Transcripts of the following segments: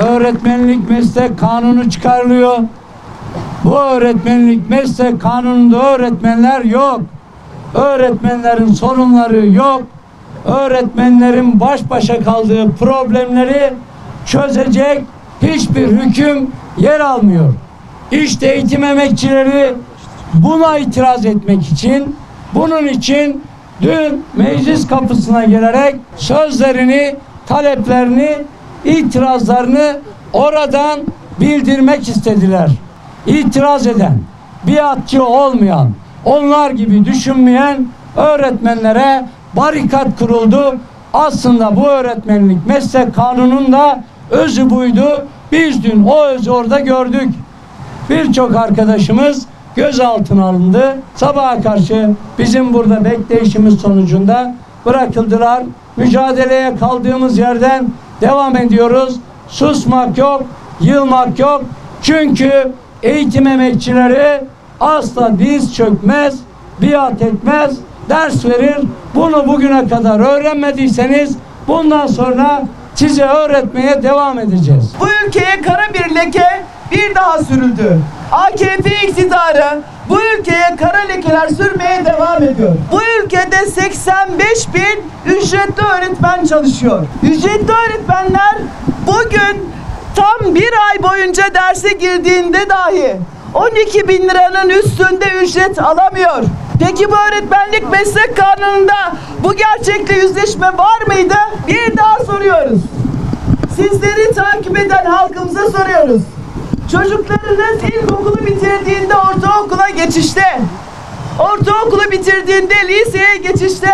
öğretmenlik meslek kanunu çıkarılıyor. Bu öğretmenlik meslek kanununda öğretmenler yok. Öğretmenlerin sorunları yok. Öğretmenlerin baş başa kaldığı problemleri çözecek hiçbir hüküm yer almıyor. İşte eğitim emekçileri buna itiraz etmek için, bunun için dün meclis kapısına gelerek sözlerini, taleplerini, itirazlarını oradan bildirmek istediler. İtiraz eden, biatçı olmayan, onlar gibi düşünmeyen öğretmenlere barikat kuruldu. Aslında bu öğretmenlik meslek kanununda özü buydu. Biz dün o özü orada gördük. Birçok arkadaşımız gözaltına alındı. Sabaha karşı bizim burada bekleyişimiz sonucunda bırakıldılar. Mücadeleye kaldığımız yerden devam ediyoruz. Susmak yok, yılmak yok. Çünkü eğitim emekçileri asla diz çökmez, biat etmez, ders verir. Bunu bugüne kadar öğrenmediyseniz bundan sonra size öğretmeye devam edeceğiz. Bu ülkeye kara bir leke bir daha sürüldü. AKP iktidarı bu ülkeye kara lekeler sürmeye devam ediyor. Bu ülkede 85 bin ücretli öğretmen çalışıyor. Ücretli öğretmenler bugün tam bir ay boyunca derse girdiğinde dahi 12 bin liranın üstünde ücret alamıyor. Peki bu öğretmenlik meslek kanununda bu gerçekle yüzleşme var mıydı? Bir daha soruyoruz. Sizleri takip eden halkımıza soruyoruz. Çocuklarınız ilkokulu bitirdiğinde ortaokula geçişte, ortaokulu bitirdiğinde liseye geçişte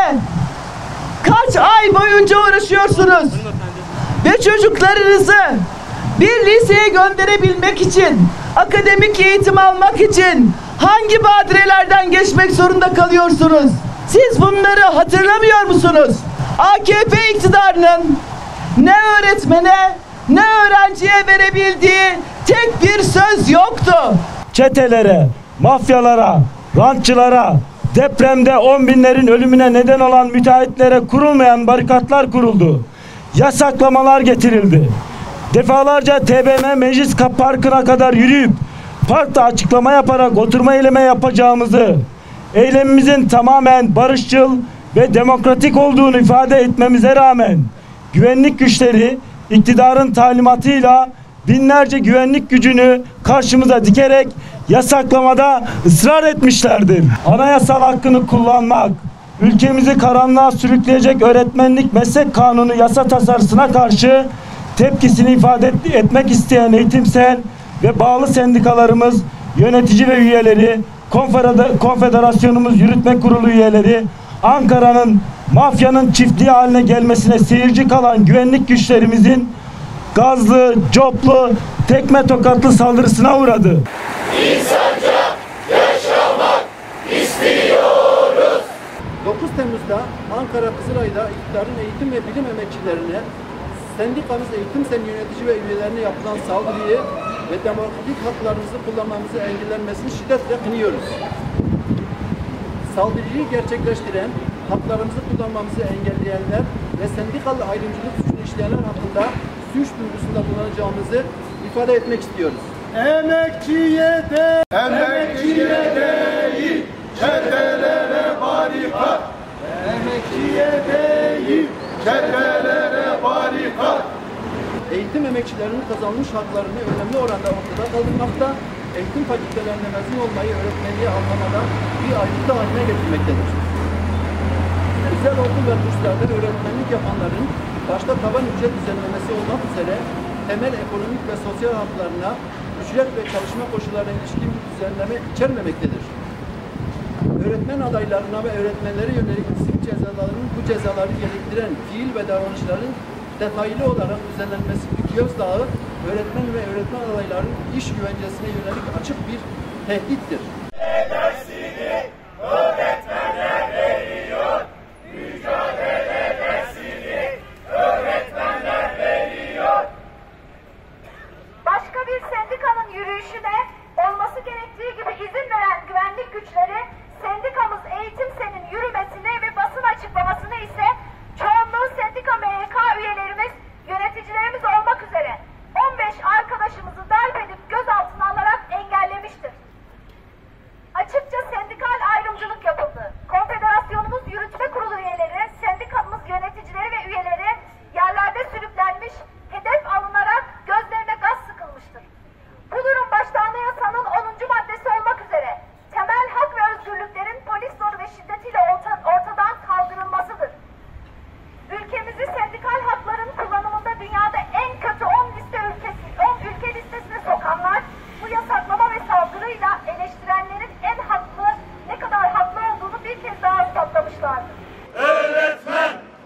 kaç ay boyunca uğraşıyorsunuz? Ve çocuklarınızı bir liseye gönderebilmek için, akademik eğitim almak için hangi badirelerden geçmek zorunda kalıyorsunuz? Siz bunları hatırlamıyor musunuz? AKP iktidarının ne öğretmene ne öğrenciye verebildiği tek bir söz yoktu. Çetelere, mafyalara, rantçılara, depremde 10 binlerin ölümüne neden olan müteahhitlere kurulmayan barikatlar kuruldu. Yasaklamalar getirildi. Defalarca TBMM Meclis Parkı'na kadar yürüyüp parkta açıklama yaparak oturma eyleme yapacağımızı, eylemimizin tamamen barışçıl ve demokratik olduğunu ifade etmemize rağmen güvenlik güçleri iktidarın talimatıyla binlerce güvenlik gücünü karşımıza dikerek yasaklamada ısrar etmişlerdir. Anayasal hakkını kullanmak, ülkemizi karanlığa sürükleyecek öğretmenlik meslek kanunu yasa tasarısına karşı tepkisini ifade etmek isteyen Eğitimsel ve bağlı sendikalarımız, yönetici ve üyeleri, konfederasyonumuz yürütme kurulu üyeleri, Ankara'nın mafyanın çiftliği haline gelmesine seyirci kalan güvenlik güçlerimizin gazlı, coplu, tekme tokatlı saldırısına uğradı. İnsanca yaşamak istiyoruz. 9 Temmuz'da Ankara Kızılay'da iktidarın eğitim ve bilim emekçilerine, sendikamız Eğitimsel yönetici ve üyelerine yapılan saldırıyı ve demokratik haklarımızı kullanmamızı engellenmesini şiddetle kınıyoruz. Saldırıyı gerçekleştiren, haklarımızı kullanmamızı engelleyenler ve sendikal ayrımcılık suçunu işleyenler hakkında suç duyurusunda bulunacağımızı ifade etmek istiyoruz. Emekçiye değil, çetelere barikat. Emekçiye değil, çetelere barikat. Eğitim emekçilerinin kazanmış haklarını önemli oranda ortada kaldırmakta, eğitim fakültelerine mezun olmayı öğretmenliğe almamada bir ayrıntı haline getirmektedir. Özel okul ve kurslarda öğretmenlik yapanların başta taban ücret düzenlemesi olmak üzere temel ekonomik ve sosyal haklarına, ücret ve çalışma koşullarına ilişkin bir düzenleme içermemektedir. Öğretmen adaylarına ve öğretmenlere yönelik disiplin cezalarının bu cezaları gerektiren fiil ve davranışların detaylı olarak düzenlenmesi bir gözdağı, öğretmen ve öğretmen adaylarının iş güvencesine yönelik açık bir tehdittir. Dersini öğretmenler veriyor, mücadele dersini öğretmenler veriyor. Başka bir sendikanın yürüyüşüne olması gerektiği gibi izin veren güvenlik güçleri, sendikamız Eğitimsel'in yürümesini ve basın açıklamasını ise çoğunluğu sendika MYK üyelerimiz, yöneticilerimiz olmak üzere 15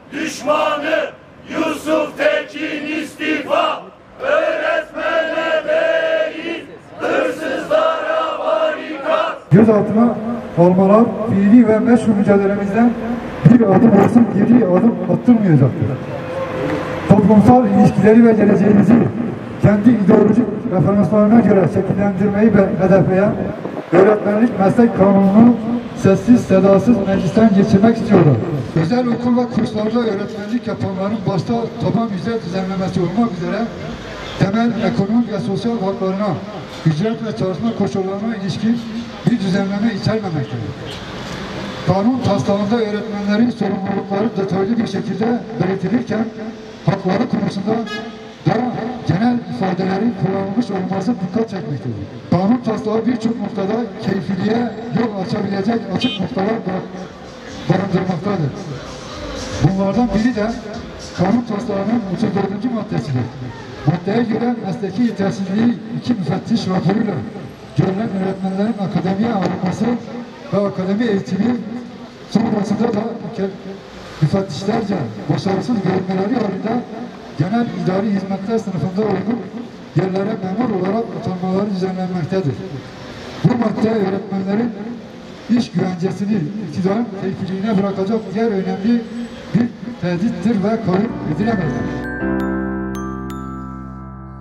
düşmanı Yusuf Tekin istifa. Öğretmenler değil, hırsızlara barikat. Gözaltına almalar fiili ve meşru mücadelemizden bir adım olsun geri adım attırmayacaktır. Toplumsal ilişkileri ve geleceğimizi kendi ideolojik referanslarına göre şekillendirmeyi hedefleyen öğretmenlik meslek kanununu sessiz sedasız meclisten geçirmek istiyorlar. Özel okul ve kurslarda öğretmenlik yapanların başta taban ücret düzenlemesi olmak üzere temel ekonomik ve sosyal haklarına, ücret ve çalışma koşullarına ilişkin bir düzenleme içermemektedir. Kanun taslağında öğretmenlerin sorumlulukları detaylı bir şekilde belirtilirken hakları konusunda daha genel ifadelerin kullanılmış olması dikkat çekmektedir. Kanun taslağı birçok noktada keyfiliğe yol açabilecek açık noktalar barındırmaktadır. Bunlardan biri de kanun taslağının 34. maddesidir. Maddeye göre mesleki yetersizliği 2 müfettiş raporuyla görülen öğretmenlerin akademiye alınması ve akademi eğitimi sonrasında da müfettişlerce başarısız görünmeleri halinde genel idari hizmetler sınıfında olup yerlere memur olarak atanmaları düzenlenmektedir. Bu madde öğretmenlerin iş güvencesini iktidarın keyfiliğine bırakacak diğer önemli bir tehdittir ve kabul edilemez.